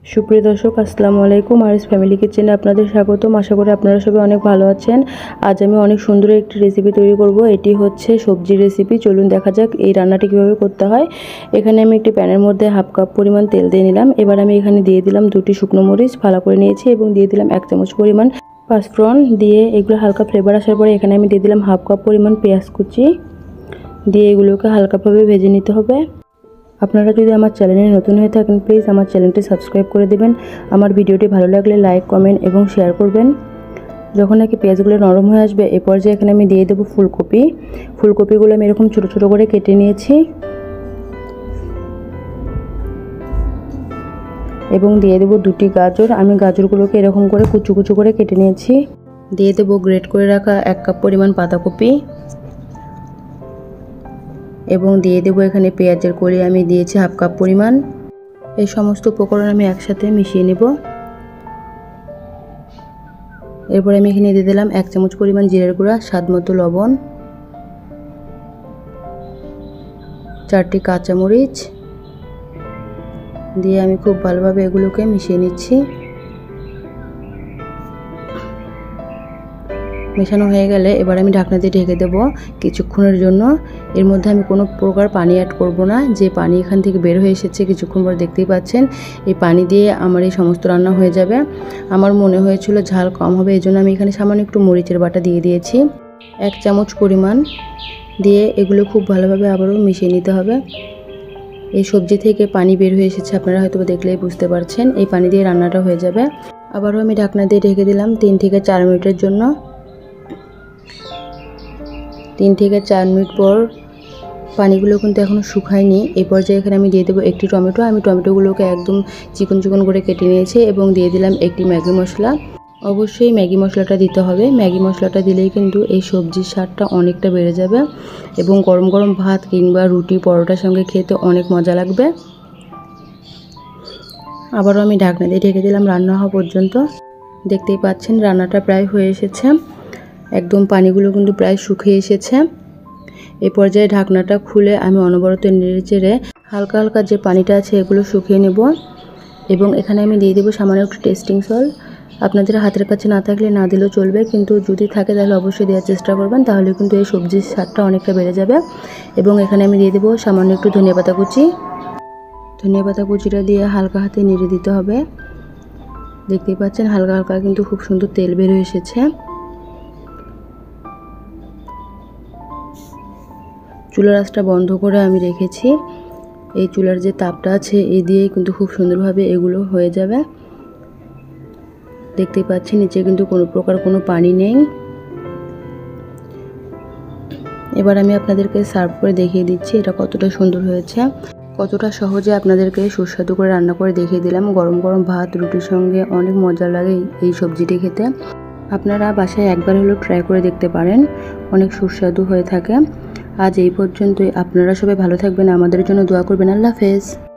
সুপ্রিয় দর্শক, আসসালামু আলাইকুম। আরএস ফ্যামিলি কিচেনে আপনাদের স্বাগতম। আশা করি আপনারা সবাই অনেক ভালো আছেন। আজ আমি অনেক সুন্দর একটি রেসিপি তৈরি করব। এটি হচ্ছে সবজির রেসিপি। চলুন দেখা যাক এই রান্নাটি কীভাবে করতে হয়। এখানে আমি একটি প্যানের মধ্যে হাফ কাপ পরিমাণ তেল দিয়ে নিলাম। এবার আমি এখানে দিয়ে দিলাম 2টি শুকনো মরিচ ভালো করে নিয়েছি এবং দিয়ে দিলাম 1 চামচ পরিমাণ পাঁচফোড়ন। দিয়ে এগুলো হালকা ফ্লেভার আসার পরে এখানে আমি দিয়ে দিলাম হাফ কাপ পরিমাণ পেঁয়াজ কুচি। দিয়ে এগুলোকে হালকাভাবে ভেজে নিতে হবে। আপনারা যদি আমার চ্যানেলে নতুন হয়ে থাকেন প্লিজ আমার চ্যানেলটি সাবস্ক্রাইব করে দেবেন। আমার ভিডিওটি ভালো লাগলে লাইক, কমেন্ট এবং শেয়ার করবেন। যখন নাকি পেঁয়াজগুলো নরম হয়ে আসবে এ পর্যায়ে এখানে আমি দিয়ে দেবো ফুলকপি। ফুলকপিগুলো আমি এরকম ছোটো ছোটো করে কেটে নিয়েছি এবং দিয়ে দেবো 2টি গাজর। আমি গাজরগুলোকে এরকম করে কুচু কুচু করে কেটে নিয়েছি। দিয়ে দেবো গ্রেট করে রাখা 1 কাপ পরিমাণ পাতাকপি এবং দিয়ে দেবো এখানে পেঁয়াজের কলি আমি দিয়েছি হাফ কাপ পরিমাণ। এই সমস্ত উপকরণ আমি একসাথে মিশিয়ে নেব। এরপর আমি এখানে দিয়ে দিলাম 1 চামচ পরিমাণ জিরের গুঁড়া, স্বাদ মতো লবণ, 4টি কাঁচামরিচ দিয়ে আমি খুব ভালোভাবে এগুলোকে মিশিয়ে নিচ্ছি। মেশানো হয়ে গেলে এবার আমি ঢাকনা দিয়ে ঢেকে দেবো কিছুক্ষণের জন্য। এর মধ্যে আমি কোনো প্রকার পানি অ্যাড করব না। যে পানি এখান থেকে বের হয়ে এসেছে কিছুক্ষণ পর দেখতেই পাচ্ছেন, এই পানি দিয়ে আমার এই সমস্ত রান্না হয়ে যাবে। আমার মনে হয়েছিল ঝাল কম হবে, এই জন্য আমি এখানে সামান্য একটু মরিচের বাটা দিয়ে দিয়েছি 1 চামচ পরিমাণ। দিয়ে এগুলো খুব ভালোভাবে আবারও মিশিয়ে নিতে হবে। এই সবজি থেকে পানি বের হয়ে এসেছে, আপনারা হয়তো দেখলেই বুঝতে পারছেন। এই পানি দিয়ে রান্নাটা হয়ে যাবে। আবারও আমি ঢাকনা দিয়ে ঢেকে দিলাম 3 থেকে 4 মিনিটের জন্য। 3 থেকে 4 মিনিট পর পানিগুলো কিন্তু এখনও শুকায়নি। এই পর্যায়ে এখানে আমি দিয়ে দেবো একটি টমেটো। আমি টমেটোগুলোকে একদম চিকন চিকন করে কেটে নিয়েছি এবং দিয়ে দিলাম একটি ম্যাগি মশলা। অবশ্যই ম্যাগি মশলাটা দিতে হবে। ম্যাগি মশলাটা দিলেই কিন্তু এই সবজির স্বাদটা অনেকটা বেড়ে যাবে এবং গরম গরম ভাত কিংবা রুটি পরোটার সঙ্গে খেতে অনেক মজা লাগবে। আবারও আমি ঢাকনা দিয়ে ঢেকে দিলাম রান্না হওয়া পর্যন্ত। দেখতেই পাচ্ছেন রান্নাটা প্রায় হয়ে এসেছে, একদম পানিগুলো কিন্তু প্রায় শুকিয়ে এসেছে। এই পর্যায়ে ঢাকনাটা খুলে আমি অনবরত নেড়ে চেড়ে হালকা হালকা যে পানিটা আছে এগুলো শুকিয়ে নেব এবং এখানে আমি দিয়ে দেবো সামান্য একটু টেস্টিং সল্ট। আপনাদের হাতের কাছে না থাকলে না দিলেও চলবে, কিন্তু যদি থাকে তাহলে অবশ্যই দেওয়ার চেষ্টা করবেন, তাহলে কিন্তু এই সবজির স্বাদটা অনেকটা বেড়ে যাবে। এবং এখানে আমি দিয়ে দেবো সামান্য একটু ধনিয়া পাতা কুচি। ধনিয়া পাতা কুচিটা দিয়ে হালকা হাতে নেড়ে দিতে হবে। দেখতেই পাচ্ছেন হালকা হালকা কিন্তু খুব সুন্দর তেল বের হয়ে এসেছে। চুলার আঁচটা বন্ধ করে আমি রেখেছি। এই চুলার যে তাপটা আছে এই দিয়ে কিন্তু খুব সুন্দরভাবে এগুলো হয়ে যাবে। দেখতেই পাচ্ছেন নিচে কিন্তু কোনো প্রকার কোনো পানি নেই। এবার আমি আপনাদেরকে সার্ভ করে দেখিয়ে দিচ্ছি এটা কতটা সুন্দর হয়েছে। কতটা সহজে আপনাদেরকে সুস্বাদু করে রান্না করে দেখিয়ে দিলাম। গরম গরম ভাত রুটির সঙ্গে অনেক মজা লাগে এই সবজিটি খেতে। আপনারা বাসায় একবার হলেও ট্রাই করে দেখতে পারেন, অনেক সুস্বাদু হয়ে থাকে। আজ এই পর্যন্তই। আপনারা সবাই ভালো থাকবেন, আমাদের জন্য দোয়া করবেন। আল্লাহ হাফেজ।